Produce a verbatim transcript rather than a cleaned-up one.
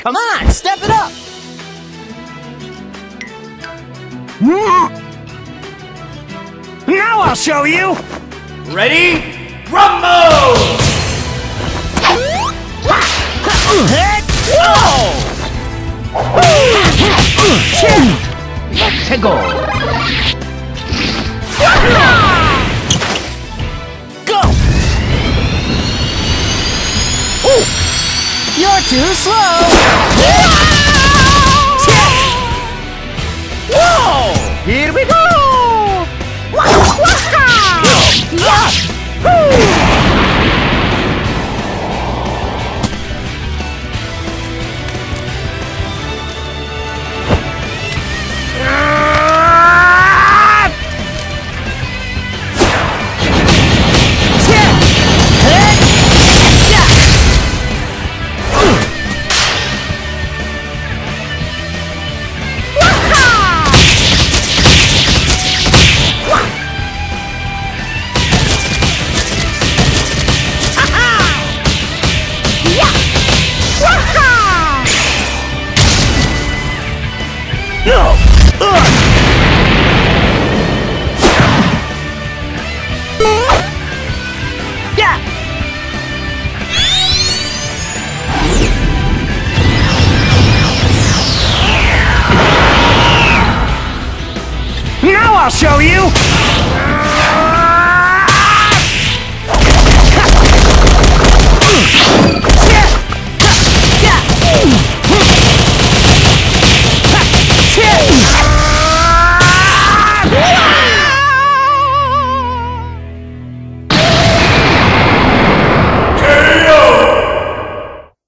Come on, step it up! Now I'll show you! Ready? Rumble! Let's go! Go! Ooh. You're too slow! Whoa! Here we go! Now I'll show you!